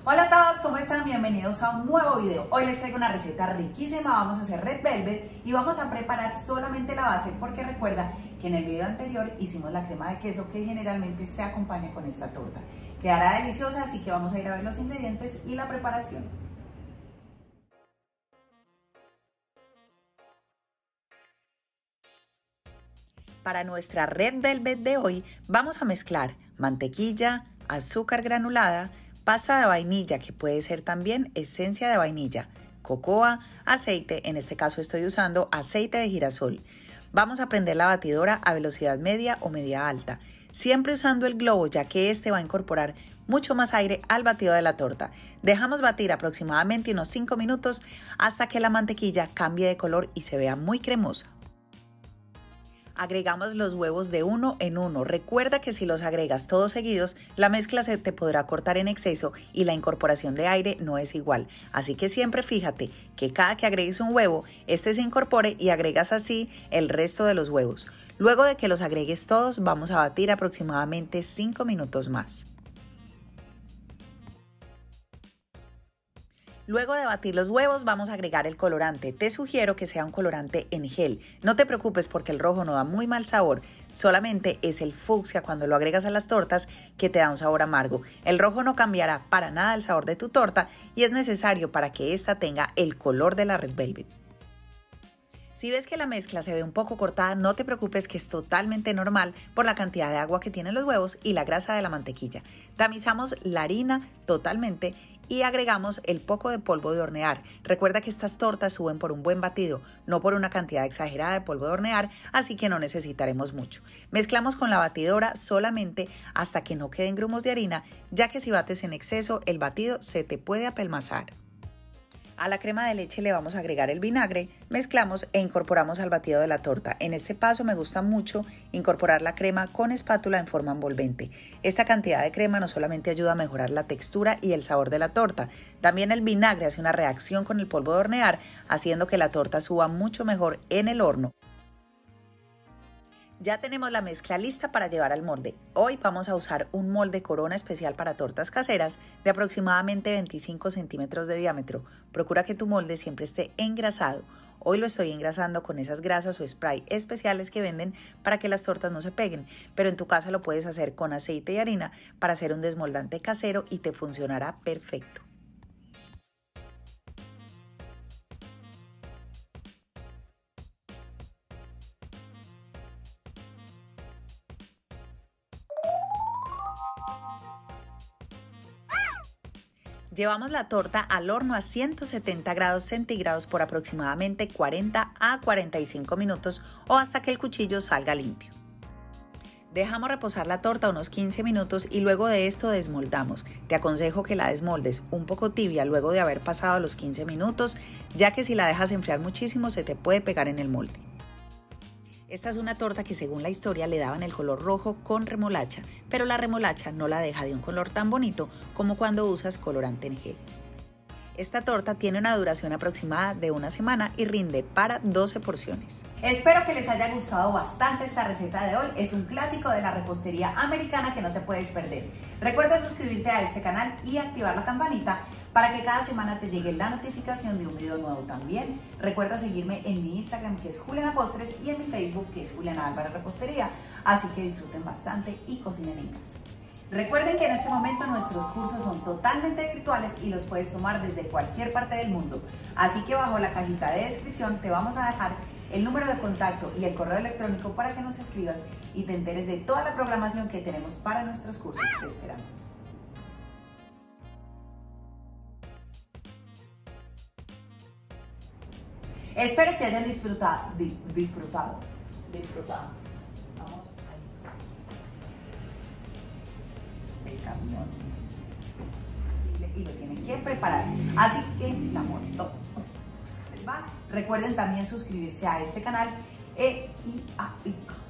Hola a todos, ¿cómo están? Bienvenidos a un nuevo video. Hoy les traigo una receta riquísima, vamos a hacer red velvet y vamos a preparar solamente la base porque recuerda que en el video anterior hicimos la crema de queso que generalmente se acompaña con esta torta. Quedará deliciosa, así que vamos a ir a ver los ingredientes y la preparación. Para nuestra red velvet de hoy vamos a mezclar mantequilla, azúcar granulada, pasta de vainilla, que puede ser también esencia de vainilla, cocoa, aceite, en este caso estoy usando aceite de girasol. Vamos a prender la batidora a velocidad media o media alta, siempre usando el globo ya que este va a incorporar mucho más aire al batido de la torta. Dejamos batir aproximadamente unos 5 minutos hasta que la mantequilla cambie de color y se vea muy cremosa. Agregamos los huevos de uno en uno. Recuerda que si los agregas todos seguidos, la mezcla se te podrá cortar en exceso y la incorporación de aire no es igual. Así que siempre fíjate que cada que agregues un huevo, este se incorpore y agregas así el resto de los huevos. Luego de que los agregues todos, vamos a batir aproximadamente 5 minutos más. Luego de batir los huevos vamos a agregar el colorante. Te sugiero que sea un colorante en gel. No te preocupes porque el rojo no da muy mal sabor, solamente es el fucsia cuando lo agregas a las tortas que te da un sabor amargo. El rojo no cambiará para nada el sabor de tu torta y es necesario para que ésta tenga el color de la red velvet. Si ves que la mezcla se ve un poco cortada, no te preocupes que es totalmente normal por la cantidad de agua que tienen los huevos y la grasa de la mantequilla. Tamizamos la harina totalmente y agregamos el poco de polvo de hornear. Recuerda que estas tortas suben por un buen batido, no por una cantidad exagerada de polvo de hornear, así que no necesitaremos mucho. Mezclamos con la batidora solamente hasta que no queden grumos de harina, ya que si bates en exceso el batido se te puede apelmazar. A la crema de leche le vamos a agregar el vinagre, mezclamos e incorporamos al batido de la torta. En este paso me gusta mucho incorporar la crema con espátula en forma envolvente. Esta cantidad de crema no solamente ayuda a mejorar la textura y el sabor de la torta, también el vinagre hace una reacción con el polvo de hornear, haciendo que la torta suba mucho mejor en el horno. Ya tenemos la mezcla lista para llevar al molde. Hoy vamos a usar un molde corona especial para tortas caseras de aproximadamente 25 centímetros de diámetro. Procura que tu molde siempre esté engrasado. Hoy lo estoy engrasando con esas grasas o spray especiales que venden para que las tortas no se peguen, pero en tu casa lo puedes hacer con aceite y harina para hacer un desmoldante casero y te funcionará perfecto. Llevamos la torta al horno a 170 grados centígrados por aproximadamente 40 a 45 minutos o hasta que el cuchillo salga limpio. Dejamos reposar la torta unos 15 minutos y luego de esto desmoldamos. Te aconsejo que la desmoldes un poco tibia luego de haber pasado los 15 minutos, ya que si la dejas enfriar muchísimo se te puede pegar en el molde. Esta es una torta que según la historia le daban el color rojo con remolacha, pero la remolacha no la deja de un color tan bonito como cuando usas colorante en gel. Esta torta tiene una duración aproximada de una semana y rinde para 12 porciones. Espero que les haya gustado bastante esta receta de hoy. Es un clásico de la repostería americana que no te puedes perder. Recuerda suscribirte a este canal y activar la campanita para que cada semana te llegue la notificación de un video nuevo también. Recuerda seguirme en mi Instagram, que es Juliana Postres, y en mi Facebook, que es Juliana Álvarez Repostería. Así que disfruten bastante y cocinen en casa. Recuerden que en este momento nuestros cursos son totalmente virtuales y los puedes tomar desde cualquier parte del mundo. Así que bajo la cajita de descripción te vamos a dejar el número de contacto y el correo electrónico para que nos escribas y te enteres de toda la programación que tenemos para nuestros cursos. Te esperamos. Espero que hayan disfrutado. Vamos el camión y lo tienen que preparar, así que la moto va. Recuerden también suscribirse a este canal